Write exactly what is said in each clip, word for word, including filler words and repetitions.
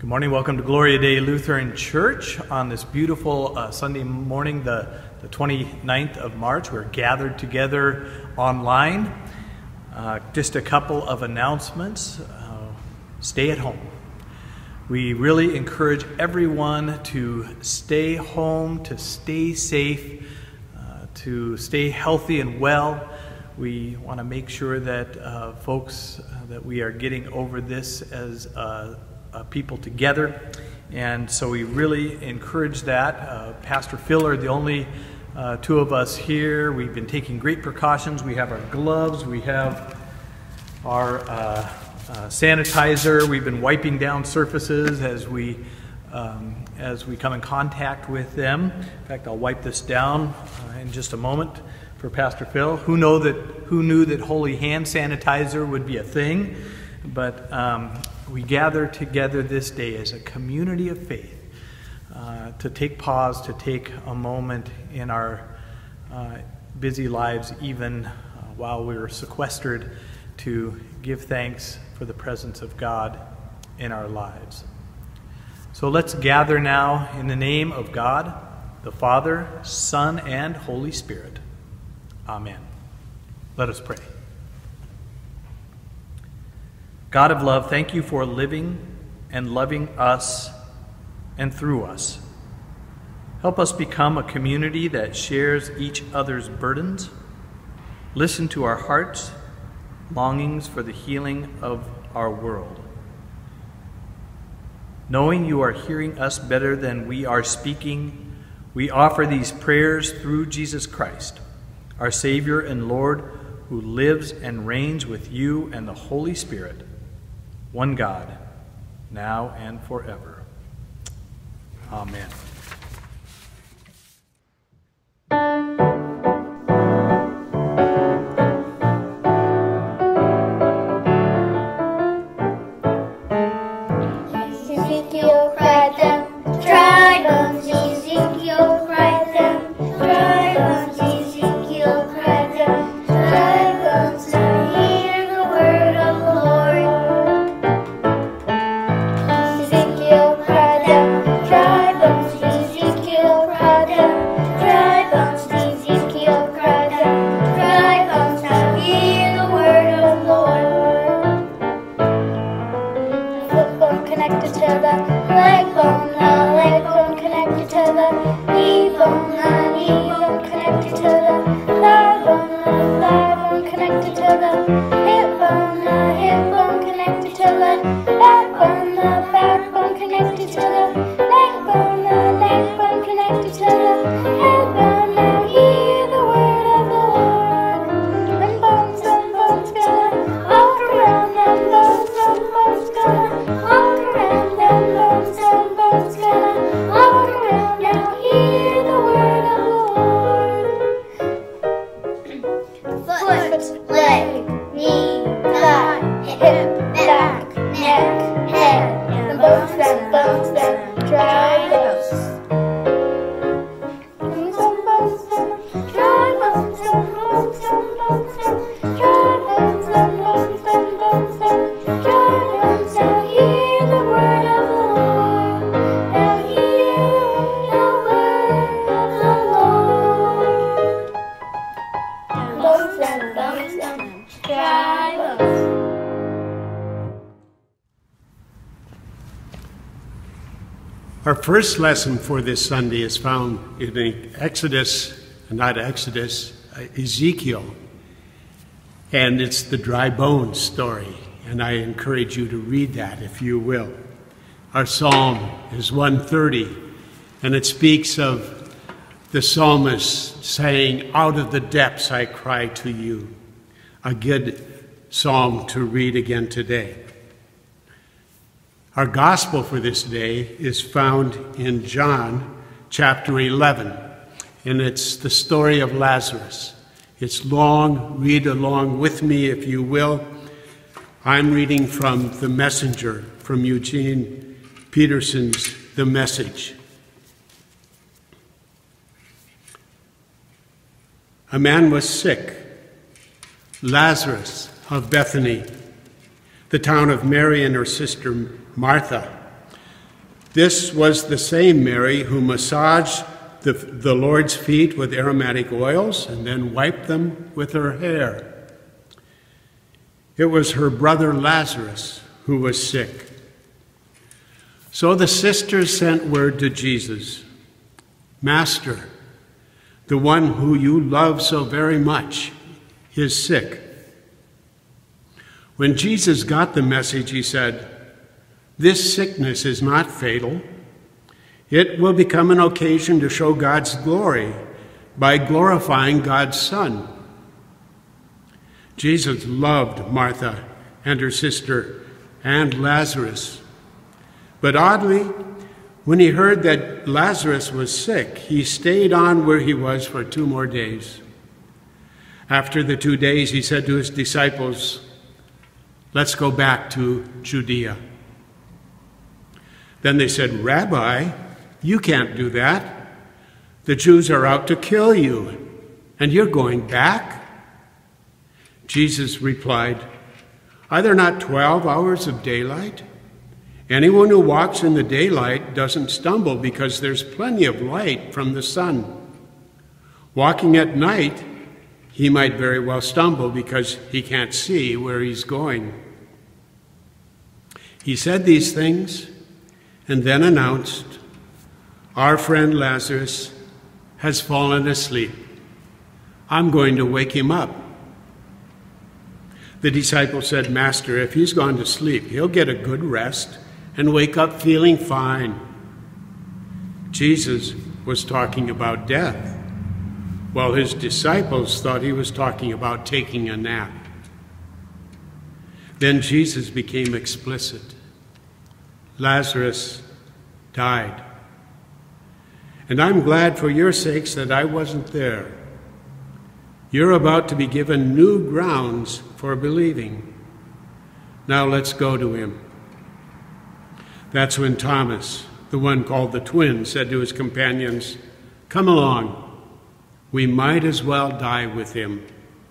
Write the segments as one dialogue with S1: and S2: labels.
S1: morning. Welcome to Gloria Day Lutheran Church on this beautiful uh, Sunday morning, the, the twenty-ninth of March. We're gathered together online. Uh, just a couple of announcements. Uh, stay at home. We really encourage everyone to stay home, to stay safe, uh, to stay healthy and well. We want to make sure that uh, folks, uh, that we are getting over this as uh, uh, people together. And so we really encourage that. Uh, Pastor Phil are the only uh, two of us here. We've been taking great precautions. We have our gloves. We have our uh, uh, sanitizer. We've been wiping down surfaces as we um, as we come in contact with them. In fact, I'll wipe this down uh, in just a moment for Pastor Phil. Who know that? Who knew that holy hand sanitizer would be a thing? But um, we gather together this day as a community of faith uh, to take pause, to take a moment in our uh, busy lives, even uh, while we're sequestered, to give thanks for the presence of God in our lives. So let's gather now in the name of God, the Father, Son, and Holy Spirit. Amen. Let us pray. God of love, thank you for living and loving us and through us. Help us become a community that shares each other's burdens. Listen to our hearts' longings for the healing of our world. Knowing you are hearing us better than we are speaking, we offer these prayers through Jesus Christ, our Savior and Lord, who lives and reigns with you and the Holy Spirit, one God, now and forever. Amen.
S2: Ezekiel cried them, dry bones, Ezekiel cried them, dry bones, Ezekiel cried them, dry bones, now hear the word of the Lord. Ezekiel cried them, dry bones, Ezekiel cried them, dry bones, Ezekiel cried them, dry bones, now hear the word of the Lord. The foot bone connected to the leg bone, the leg bone connected to the knee bone, the knee bone connected to the thigh bone, the thigh bone connected to the hip bone, the hip bone connected to the back bone, the back bone connected to the neck bone, the neck bone connected to the head bone. Now hear the word of the Lord. And bones and bones gonna walk around, and bones and bones gonna walk around, and bones and bones gonna walk around. Now hear the word of the Lord. Foot, leg, knee, thigh, hip, back, neck, head, and bones and bones and dry bones. Bones and bones and dry bones and bones and bones and dry bones and bones and bones and dry bones. Now hear the word of the Lord. Now hear the word of the Lord. Bones and bones and dry bones.
S3: Our first lesson for this Sunday is found in Exodus, not Exodus, uh, Ezekiel. And it's the dry bones story. And I encourage you to read that if you will. Our psalm is one thirty, and it speaks of the psalmist saying, "Out of the depths I cry to you." A good psalm to read again today. Our gospel for this day is found in John chapter eleven, and it's the story of Lazarus. It's long. Read along with me if you will. I'm reading from The Messenger, from Eugene Peterson's The Message. A man was sick, Lazarus of Bethany, the town of Mary and her sister Martha. This was the same Mary who massaged the, the Lord's feet with aromatic oils and then wiped them with her hair. It was her brother Lazarus who was sick. So the sisters sent word to Jesus, "Master, the one who you love so very much is sick." When Jesus got the message, he said, "This sickness is not fatal. It will become an occasion to show God's glory by glorifying God's Son." Jesus loved Martha and her sister and Lazarus. But oddly, when he heard that Lazarus was sick, he stayed on where he was for two more days. After the two days, he said to his disciples, "Let's go back to Judea." Then they said, "Rabbi, you can't do that. The Jews are out to kill you, and you're going back?" Jesus replied, "Are there not twelve hours of daylight? Anyone who walks in the daylight doesn't stumble because there's plenty of light from the sun. Walking at night, he might very well stumble because he can't see where he's going." He said these things and then announced, "Our friend Lazarus has fallen asleep. I'm going to wake him up." The disciple said, "Master, if he's gone to sleep, he'll get a good rest and wake up feeling fine." Jesus was talking about death, while his disciples thought he was talking about taking a nap. Then Jesus became explicit. Lazarus died. And I'm glad for your sakes that I wasn't there. You're about to be given new grounds for believing. Now let's go to him. That's when Thomas, the one called the twin, said to his companions, "Come along. We might as well die with him."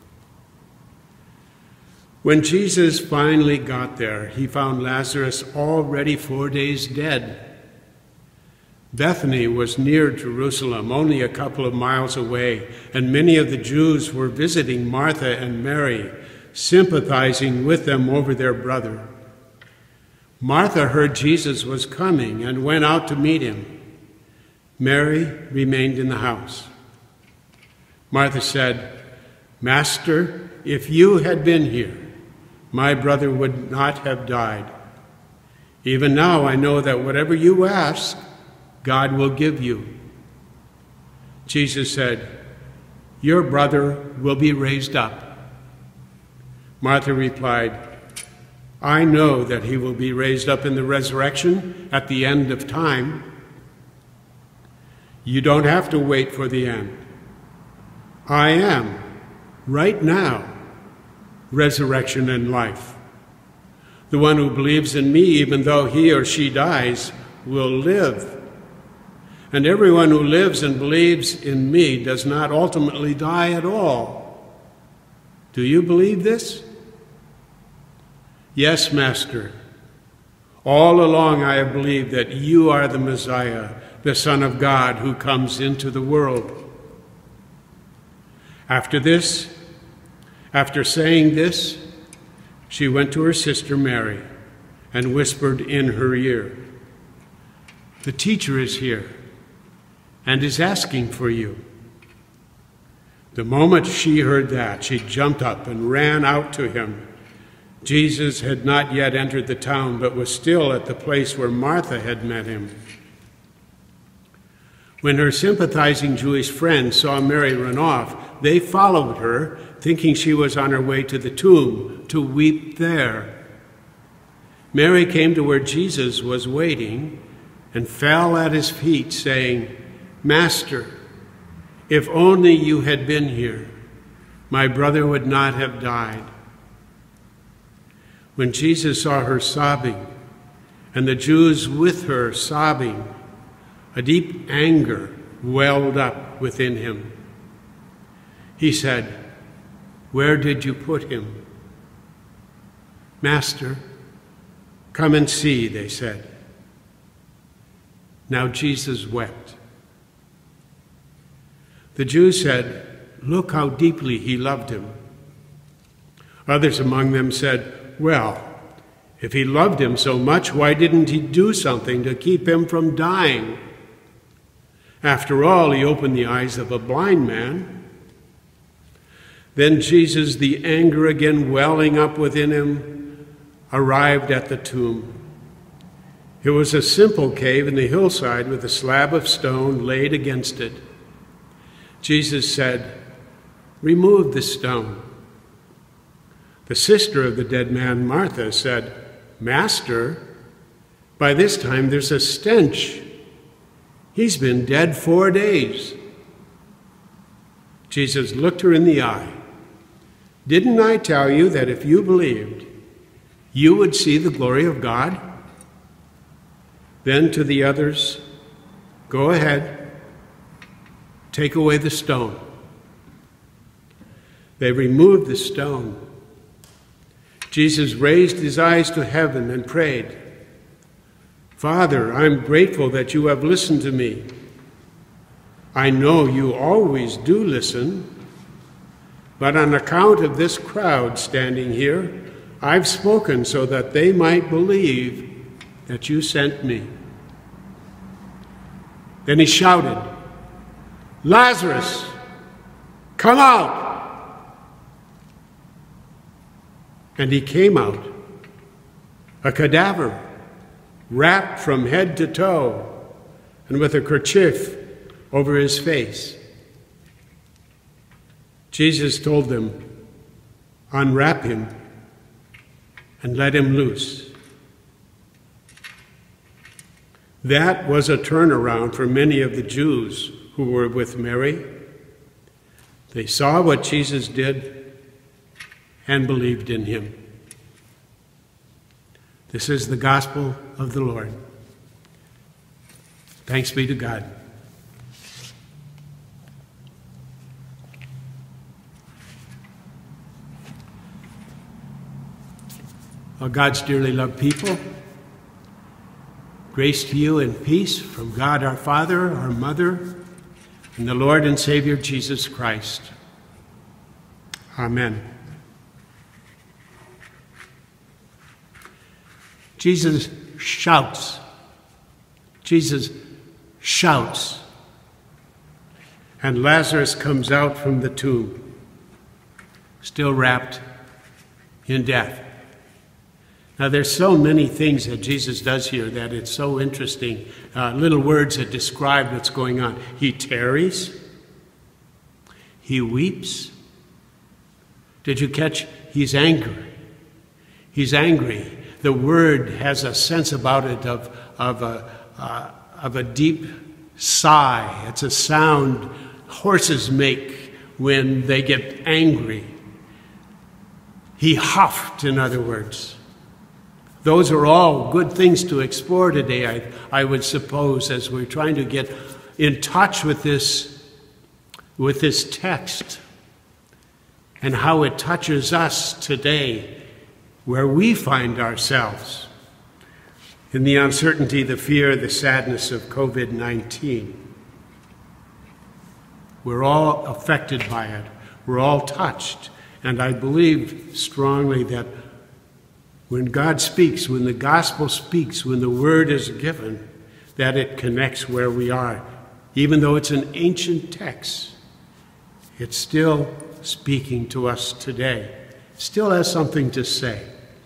S3: When Jesus finally got there, he found Lazarus already four days dead. Bethany was near Jerusalem, only a couple of miles away, and many of the Jews were visiting Martha and Mary, sympathizing with them over their brother. Martha heard Jesus was coming and went out to meet him. Mary remained in the house. Martha said, "Master, if you had been here, my brother would not have died. Even now I know that whatever you ask, God will give you." Jesus said, "Your brother will be raised up." Martha replied, "I know that he will be raised up in the resurrection at the end of time." You don't have to wait for the end. I am, right now, resurrection and life. The one who believes in me, even though he or she dies, will live. And everyone who lives and believes in me does not ultimately die at all. Do you believe this? Yes, Master. All along I have believed that you are the Messiah, the Son of God who comes into the world. After this, after saying this, she went to her sister Mary and whispered in her ear, "The teacher is here and is asking for you." The moment she heard that, she jumped up and ran out to him. Jesus had not yet entered the town, but was still at the place where Martha had met him. When her sympathizing Jewish friends saw Mary run off, they followed her, thinking she was on her way to the tomb to weep there. Mary came to where Jesus was waiting and fell at his feet, saying, "Master, if only you had been here, my brother would not have died." When Jesus saw her sobbing, and the Jews with her sobbing, a deep anger welled up within him. He said, "Where did you put him?" "Master, come and see," they said. Now Jesus wept. The Jews said, "Look how deeply he loved him." Others among them said, "Well, if he loved him so much, why didn't he do something to keep him from dying? After all, he opened the eyes of a blind man." Then Jesus, the anger again welling up within him, arrived at the tomb. It was a simple cave in the hillside with a slab of stone laid against it. Jesus said, "Remove the stone." The sister of the dead man, Martha, said, "Master, by this time there's a stench. He's been dead four days." Jesus looked her in the eye. "Didn't I tell you that if you believed, you would see the glory of God?" Then to the others, "Go ahead, take away the stone." They removed the stone. Jesus raised his eyes to heaven and prayed, "Father, I'm grateful that you have listened to me. I know you always do listen, but on account of this crowd standing here, I've spoken so that they might believe that you sent me." Then he shouted, "Lazarus, come out!" And he came out, a cadaver, wrapped from head to toe, and with a kerchief over his face. Jesus told them, "Unwrap him and let him loose." That was a turnaround for many of the Jews who were with Mary. They saw what Jesus did and believed in him. This is the gospel of the Lord. Thanks be to God. Well, God's dearly loved people, grace to you and peace from God our Father, our Mother, and the Lord and Savior Jesus Christ. Amen. Jesus shouts. Jesus shouts. And Lazarus comes out from the tomb, still wrapped in death. Now, there's so many things that Jesus does here that it's so interesting. Uh, little words that describe what's going on. He tarries. He weeps. Did you catch? He's angry. He's angry. The word has a sense about it of, of, a, uh, of a deep sigh. It's a sound horses make when they get angry. He huffed, in other words. Those are all good things to explore today, I, I would suppose, as we're trying to get in touch with this, with this text and how it touches us today, where we find ourselves in the uncertainty, the fear, the sadness of COVID nineteen. We're all affected by it. We're all touched. And I believe strongly that when God speaks, when the gospel speaks, when the word is given, that it connects where we are. Even though it's an ancient text, it's still speaking to us today. Still has something to say.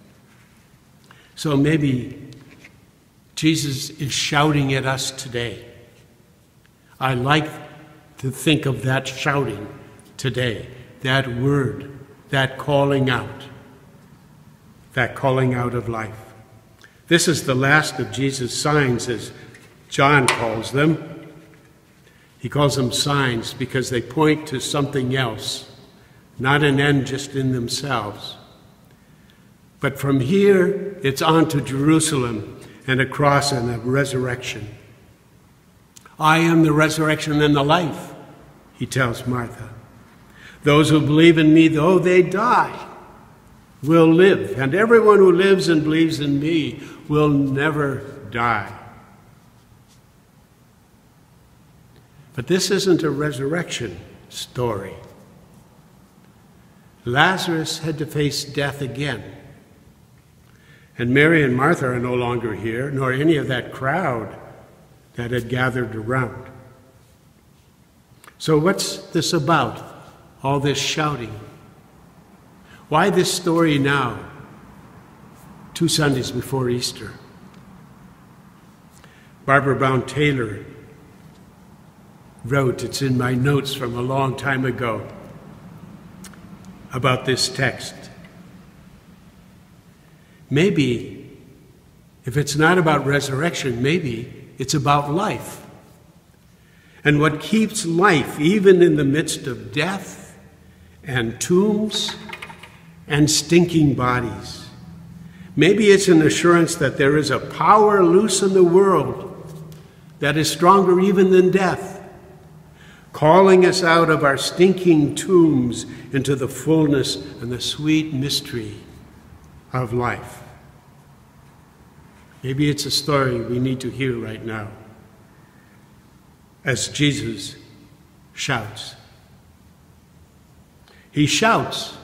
S3: So maybe Jesus is shouting at us today. I like to think of that shouting today, that word, that calling out, that calling out of life. This is the last of Jesus' signs, as John calls them. He calls them signs because they point to something else, not an end just in themselves. But from here, it's on to Jerusalem and a cross and a resurrection. I am the resurrection and the life, he tells Martha. Those who believe in me, though they die, will live. And everyone who lives and believes in me will never die. But this isn't a resurrection story. Lazarus had to face death again. And Mary and Martha are no longer here, nor any of that crowd that had gathered around. So what's this about, all this shouting? Why this story now, two Sundays before Easter? Barbara Brown Taylor wrote, it's in my notes from a long time ago, about this text. Maybe, if it's not about resurrection, maybe it's about life. And what keeps life, even in the midst of death and tombs and stinking bodies. Maybe it's an assurance that there is a power loose in the world that is stronger even than death, calling us out of our stinking tombs into the fullness and the sweet mystery of life. Maybe it's a story we need to hear right now as Jesus shouts. He shouts.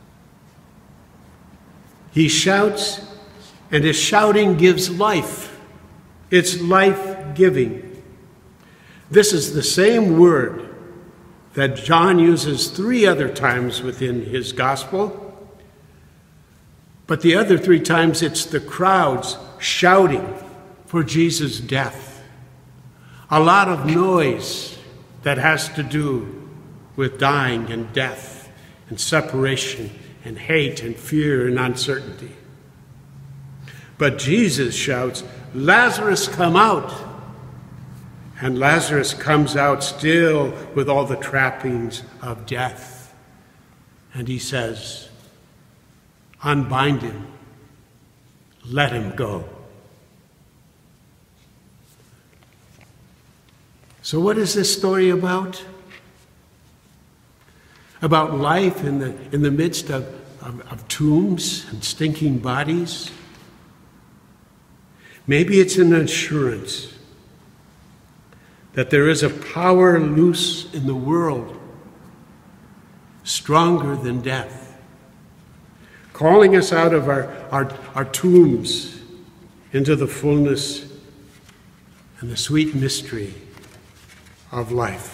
S3: He shouts, and his shouting gives life. It's life-giving. This is the same word that John uses three other times within his gospel. But the other three times it's the crowds shouting for Jesus' death. A lot of noise that has to do with dying and death and separation and hate and fear and uncertainty. But Jesus shouts, "Lazarus, come out!" And Lazarus comes out still with all the trappings of death. And he says, "Unbind him, let him go." So what is this story about? About life in the, in the midst of, of, of tombs and stinking bodies? Maybe it's an assurance that there is a power loose in the world, stronger than death, calling us out of our, our, our tombs into the fullness and the sweet mystery of life.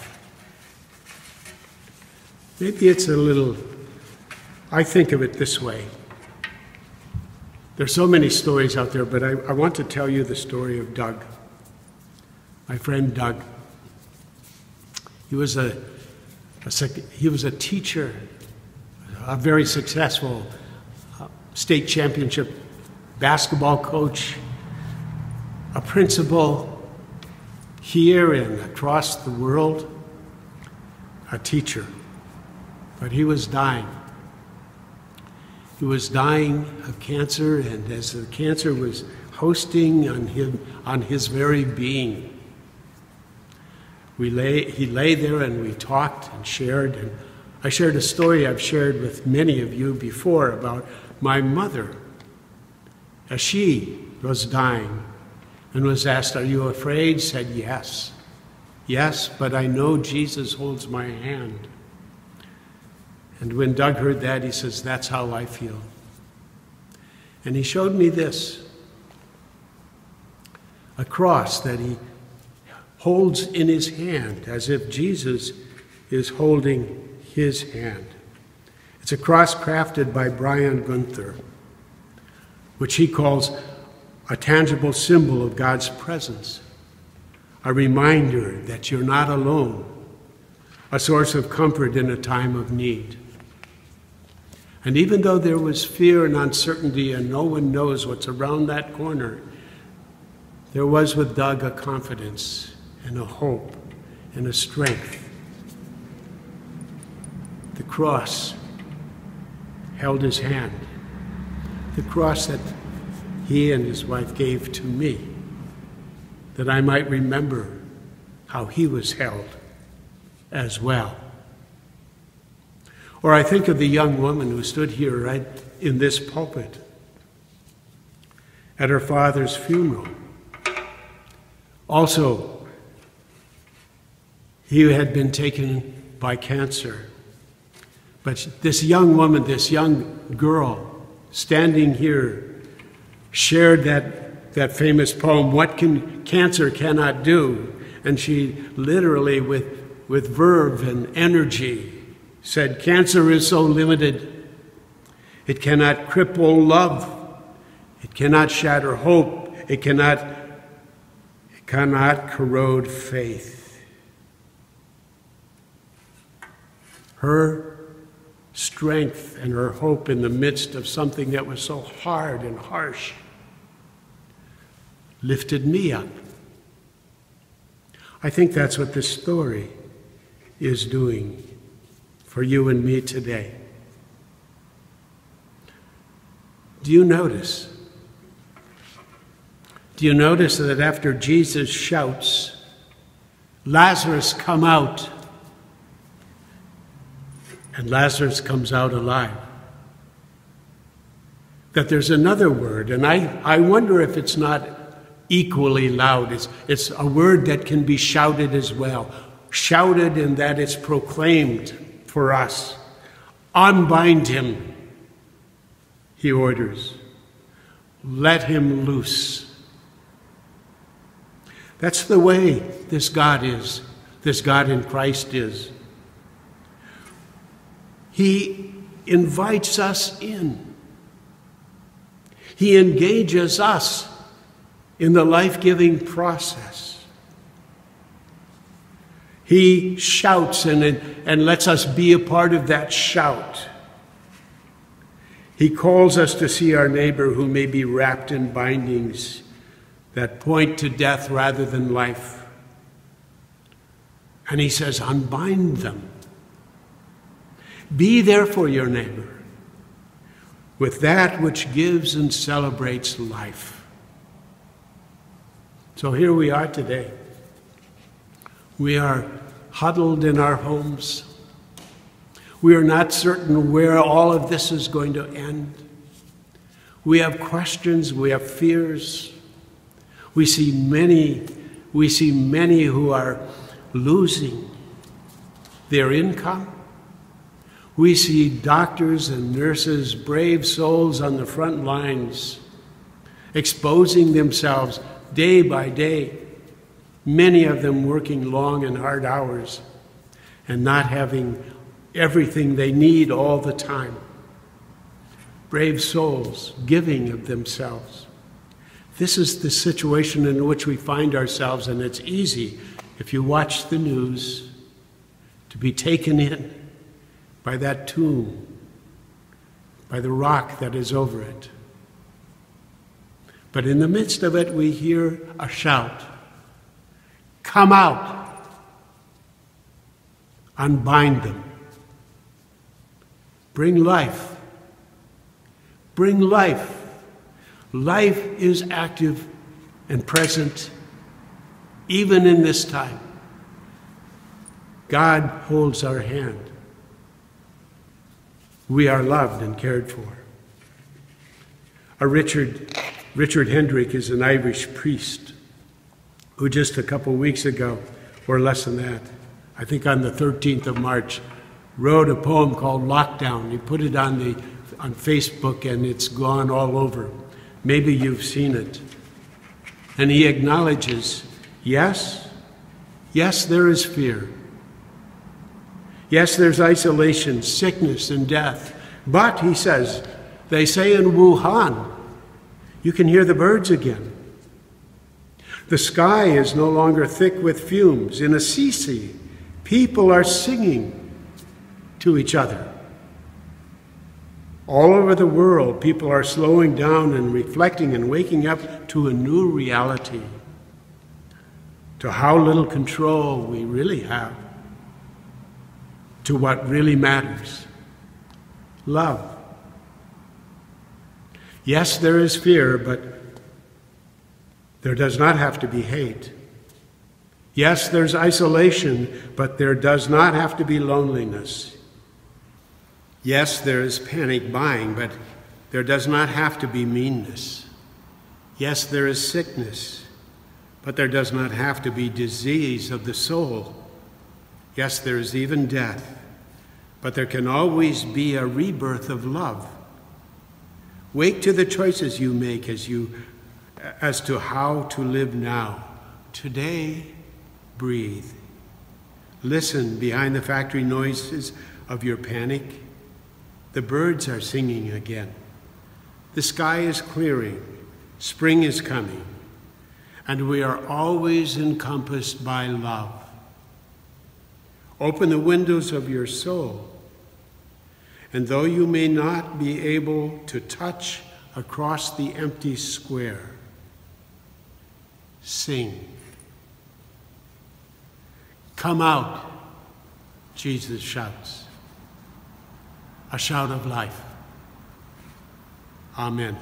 S3: Maybe it's a little, I think of it this way. There's so many stories out there, but I, I want to tell you the story of Doug, my friend Doug. He was a, a he was a teacher, a very successful uh, state championship basketball coach, a principal here and across the world, a teacher. But he was dying. He was dying of cancer, and as the cancer was hosting on him, on his very being, we lay, he lay there and we talked and shared. And I shared a story I've shared with many of you before about my mother, as she was dying and was asked, "Are you afraid?" Said, "Yes. Yes, but I know Jesus holds my hand." And when Doug heard that, he says, "That's how I feel." And he showed me this, a cross that he holds in his hand, as if Jesus is holding his hand. It's a cross crafted by Brian Gunther, which he calls a tangible symbol of God's presence, a reminder that you're not alone, a source of comfort in a time of need. And even though there was fear and uncertainty and no one knows what's around that corner, there was with Doug a confidence and a hope and a strength. The cross held his hand, the cross that he and his wife gave to me, that I might remember how he was held as well. Or I think of the young woman who stood here right in this pulpit at her father's funeral. Also, He had been taken by cancer. But this young woman, this young girl, standing here, shared that, that famous poem, What Can Cancer Cannot Do? And she literally, with, with verve and energy, said, cancer is so limited. It cannot cripple love. It cannot shatter hope. It cannot, it cannot corrode faith. Her strength and her hope in the midst of something that was so hard and harsh lifted me up. I think that's what this story is doing for you and me today. Do you notice? Do you notice that after Jesus shouts, Lazarus, come out, and Lazarus comes out alive, that there's another word, and I, I wonder if it's not equally loud. It's, it's a word that can be shouted as well. Shouted in that it's proclaimed for us. Unbind him, he orders. Let him loose. That's the way this God is, this God in Christ is. He invites us in. He engages us in the life-giving process. He shouts and, and lets us be a part of that shout. He calls us to see our neighbor who may be wrapped in bindings that point to death rather than life. And he says, unbind them. Be there for your neighbor with that which gives and celebrates life. So here we are today. We are huddled in our homes. We are not certain where all of this is going to end. We have questions, we have fears. We see many, we see many who are losing their income. We see doctors and nurses, brave souls on the front lines, exposing themselves day by day, many of them working long and hard hours and not having everything they need all the time. Brave souls giving of themselves. This is the situation in which we find ourselves, and it's easy, if you watch the news, to be taken in by that tomb, by the rock that is over it. But in the midst of it, we hear a shout, come out, unbind them, bring life, bring life. Life is active and present even in this time. God holds our hand. We are loved and cared for. A Richard, Richard Hendrick is an Irish priest who just a couple weeks ago, or less than that, I think on the thirteenth of March, wrote a poem called Lockdown. He put it on, the, on Facebook and it's gone all over. Maybe you've seen it. And he acknowledges, yes, yes, there is fear. Yes, there's isolation, sickness, and death. But, he says, they say in Wuhan, you can hear the birds again. The sky is no longer thick with fumes. In Assisi, people are singing to each other. All over the world, people are slowing down and reflecting and waking up to a new reality, to how little control we really have, to what really matters, love. Yes, there is fear, but there does not have to be hate. Yes, there's isolation, but there does not have to be loneliness. Yes, there is panic buying, but there does not have to be meanness. Yes, there is sickness, but there does not have to be disease of the soul. Yes, there is even death, but there can always be a rebirth of love. Wake to the choices you make as you as to how to live now. Today, breathe. Listen behind the factory noises of your panic. The birds are singing again. The sky is clearing. Spring is coming. And we are always encompassed by love. Open the windows of your soul. And though you may not be able to touch across the empty square, sing. Come out, Jesus shouts. A shout of life. Amen.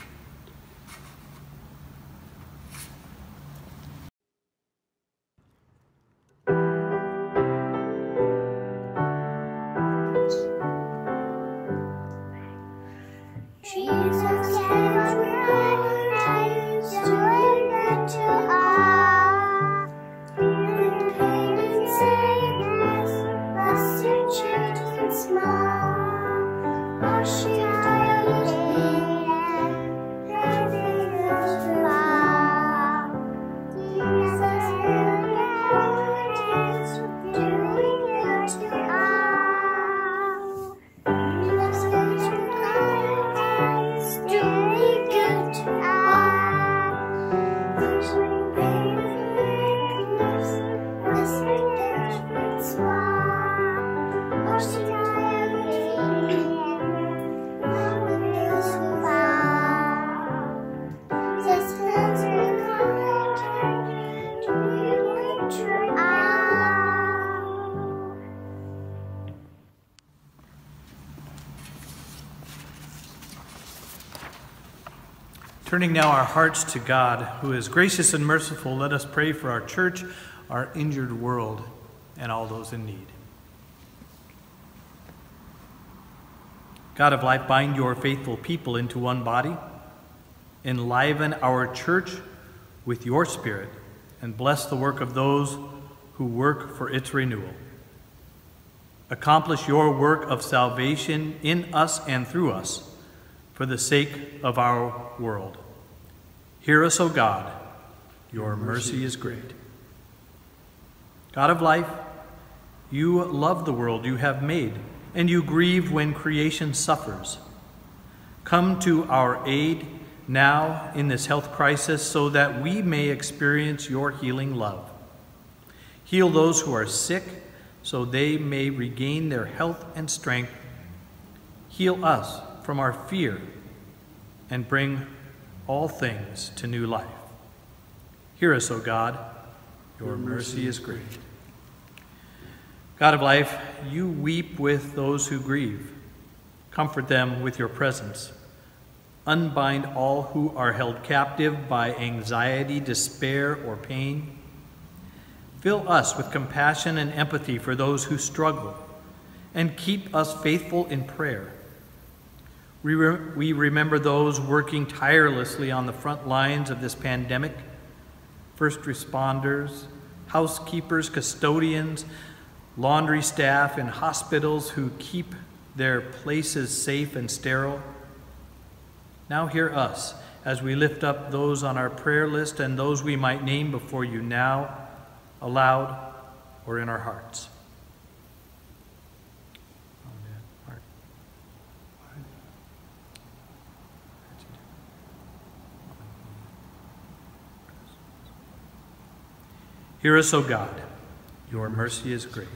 S1: Turning now our hearts to God, who is gracious and merciful, let us pray for our church, our injured world, and all those in need. God of life, bind your faithful people into one body. Enliven our church with your spirit, and bless the work of those who work for its renewal. Accomplish your work of salvation in us and through us, for the sake of our world. Hear us, O God, your mercy is great. God of life, you love the world you have made, and you grieve when creation suffers. Come to our aid now in this health crisis so that we may experience your healing love. Heal those who are sick so they may regain their health and strength. Heal us from our fear and bring all things to new life. Hear us, O God, your mercy is great. God of life, you weep with those who grieve. Comfort them with your presence. Unbind all who are held captive by anxiety, despair, or pain. Fill us with compassion and empathy for those who struggle, and keep us faithful in prayer. We, re we remember those working tirelessly on the front lines of this pandemic, first responders, housekeepers, custodians, laundry staff in hospitals who keep their places safe and sterile. Now hear us as we lift up those on our prayer list and those we might name before you now, aloud or in our hearts. Hear us, O God, your mercy is great.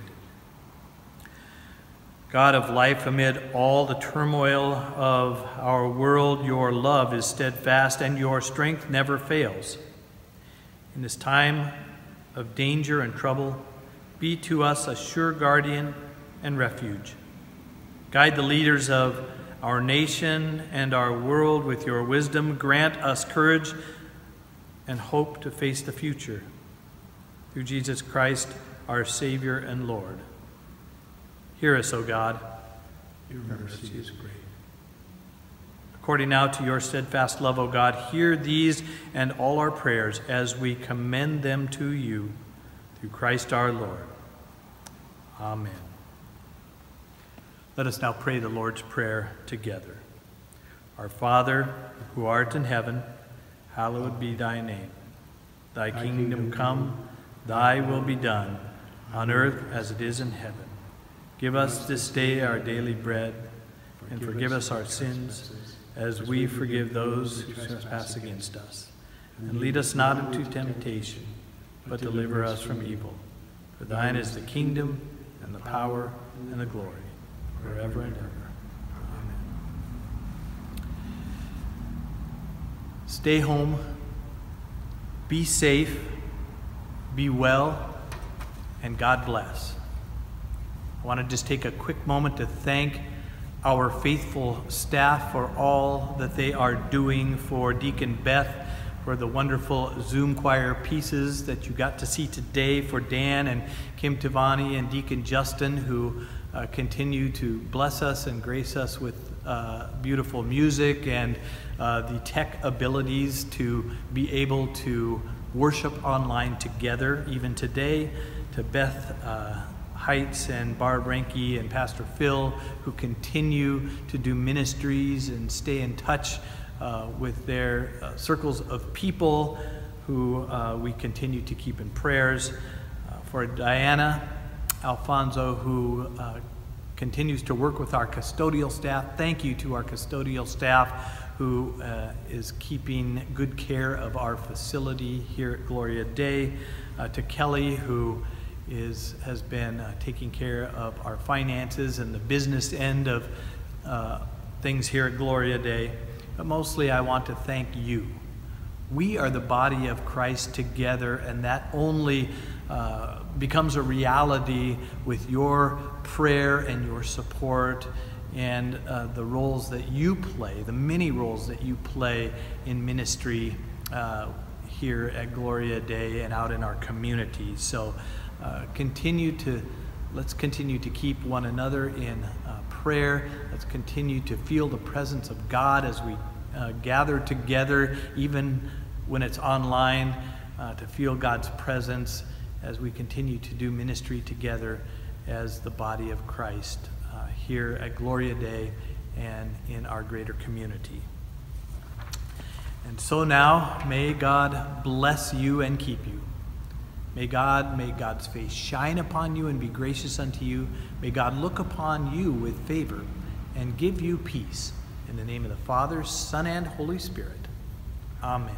S1: God of life, amid all the turmoil of our world, your love is steadfast and your strength never fails. In this time of danger and trouble, be to us a sure guardian and refuge. Guide the leaders of our nation and our world with your wisdom. Grant us courage and hope to face the future. Through Jesus Christ, our Savior and Lord. Hear us, O God. Your mercy is great. According now to your steadfast love, O God, hear these and all our prayers as we commend them to you through Christ our Lord. Amen. Let us now pray the Lord's Prayer together. Our Father, who art in heaven, hallowed be thy name. Thy kingdom come, thy will be done, on earth as it is in heaven. Give us this day our daily bread, and forgive us our sins, as we forgive those who trespass against us. And lead us not into temptation, but deliver us from evil. For thine is the kingdom, and the power, and the glory, forever and ever. Amen. Stay home, be safe, be well, and God bless. I want to just take a quick moment to thank our faithful staff for all that they are doing, for Deacon Beth, for the wonderful Zoom choir pieces that you got to see today, for Dan and Kim Tivani and Deacon Justin, who uh, continue to bless us and grace us with uh, beautiful music and uh, the tech abilities to be able to worship online together, even today. To Beth uh, Heights and Barb Ranke and Pastor Phil, who continue to do ministries and stay in touch uh, with their uh, circles of people who uh, we continue to keep in prayers. Uh, for Diana Alfonso, who uh, continues to work with our custodial staff. Thank you to our custodial staff who uh, is keeping good care of our facility here at Gloria Dei. Uh, to Kelly, who is has been uh, taking care of our finances and the business end of uh, things here at Gloria Dei. But mostly I want to thank you. We are the body of Christ together, and that only uh, becomes a reality with your prayer and your support and uh, the roles that you play, the many roles that you play in ministry uh, here at Gloria Dei and out in our community. So uh, continue to, let's continue to keep one another in uh, prayer. Let's continue to feel the presence of God as we uh, gather together, even when it's online, uh, to feel God's presence as we continue to do ministry together as the body of Christ uh, here at Gloria Dei and in our greater community. And so now, may God bless you and keep you. May God, may God's face shine upon you and be gracious unto you. May God look upon you with favor and give you peace. In the name of the Father, Son, and Holy Spirit. Amen.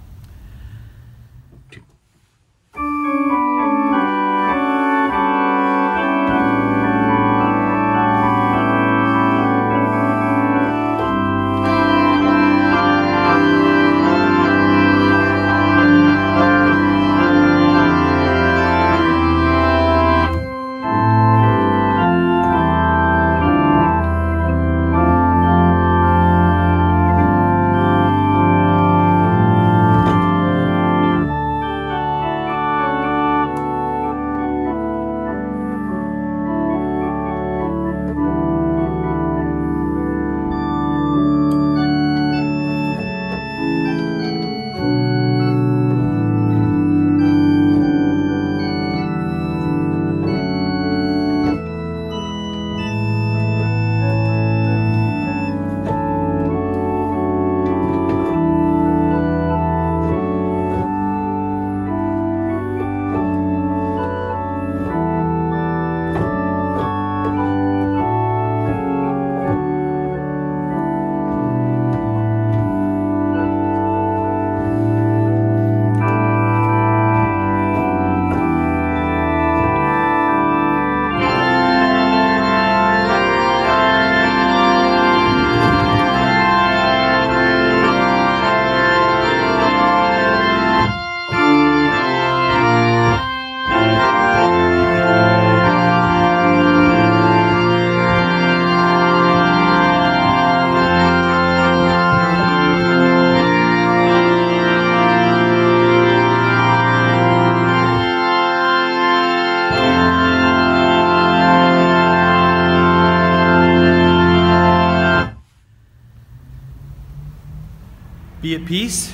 S1: Be at peace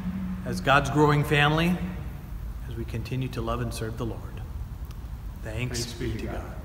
S1: as God's growing family as we continue to love and serve the Lord. Thanks, Thanks be to God. God.